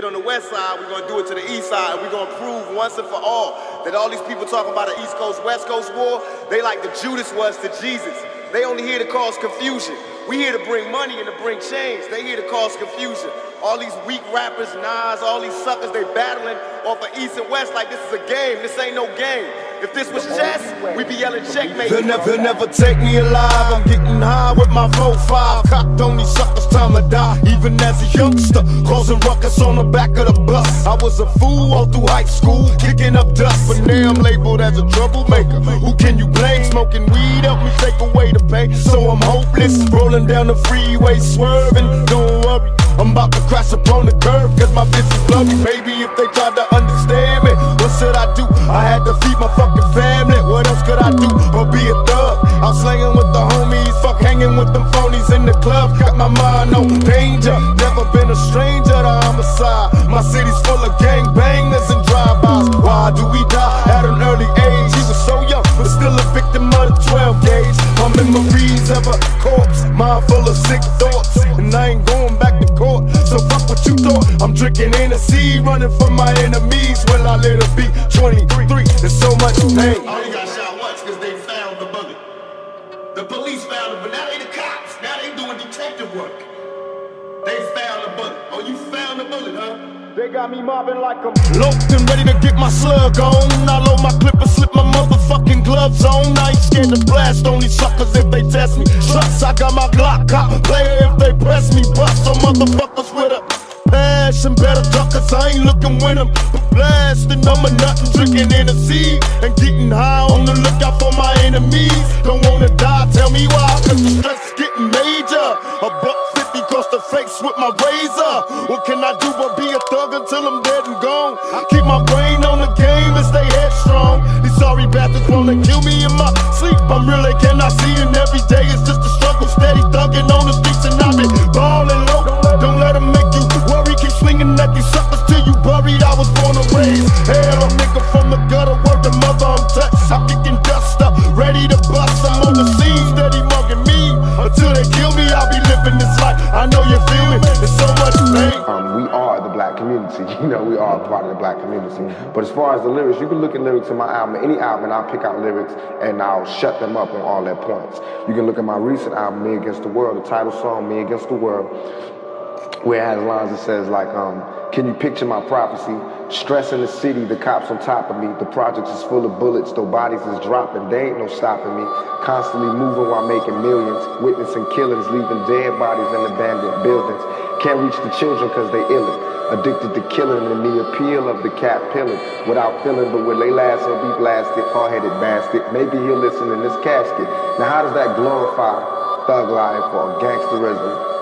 on the west side, we're gonna do it to the east side, and we're gonna prove once and for all that all these people talking about an East Coast, West Coast war, they like the Judas was to Jesus. They only here to cause confusion. We here to bring money and to bring change. They here to cause confusion. All these weak rappers, Nas, all these suckers, they battling off of East and West like this is a game. This ain't no game. If this was chess, we'd be yelling checkmate. They'll never take me alive. I'm getting high with my 4-5. Cocked on these suckers, time to die. Even as a youngster, causing ruckus on the back of the bus. I was a fool all through high school, kicking up dust. But now I'm labeled as a troublemaker. Who can you blame? Smoking weed help me take away the pain. So I'm hopeless, rolling down the freeway, swerving. Don't worry, I'm about to crash upon the curb, cause my bitch is blurry. Baby, if they tried to understand me, what should I do? I had to feed my fucking family. What else could I do but be a thug? I'm slanging with the homies, fuck hanging with them phonies in the club. Got my mind on danger, never been a stranger to homicide. My city's full of gangbangers and drive-bys. Why do we die at an early age? He was so young, but still a victim of the 12 gauge. My memories of a corpse, mind full of sick thoughts, and I ain't going back to court. So fuck what you thought. I'm drinking Hennessy, running from my enemies. Well, I let it be 23. There's so much pain. I only got shot once because they found the bullet. The police found it, but now they the cops. Now they doing detective work. They found the bullet. Oh, you found the bullet, huh? They got me mobbing like I'm loped and ready to get my slug on. I load my clip and slip my motherfucking gloves on. I ain't scared to blast on these suckers if they test me. Trust, I got my Glock cop player if they press me. Bust some motherfuckers with a passion, better duck, cause I ain't looking with them. But blasting on my nut and drinking Hennessy and getting high on the lookout for my enemies. Don't wanna die, tell me why, cause the stress is getting major. $1.50 across the face with my razor. What can I do but be a thug until I'm dead and gone? I keep my brain on the game and stay headstrong. These sorry bastards wanna kill me in my sleep. I'm real, they cannot see, and every day it's just a struggle. Steady thugging on the streets and I be ballin' low. Don't let them make you worry, keep swinging at these suckers till you buried. I was born and raised hell, a nigga from the gutter, word to mother, I'm touched. I'm kicking dust up, ready to bust. I'm on the scene, steady mugging me. Until they kill me, I'll be living this life. I know you feel me, there's so much pain. We are the black community, you know, we are a part of the black community. But as far as the lyrics, you can look at lyrics in my album, any album, and I'll pick out lyrics and I'll shut them up on all their points. You can look at my recent album, Me Against the World, the title song, Me Against the World, where it has lines that says like, can you picture my prophecy? Stress in the city, the cops on top of me. The projects is full of bullets, though bodies is dropping. They ain't no stopping me. Constantly moving while making millions. Witnessing killings, leaving dead bodies in abandoned buildings. Can't reach the children cause they illin'. Addicted to killing and the appeal of the cat pilling. Without feeling, but when they last, he'll be blasted. Hard-headed bastard. Maybe he'll listen in this casket. Now how does that glorify thug life or gangsterism?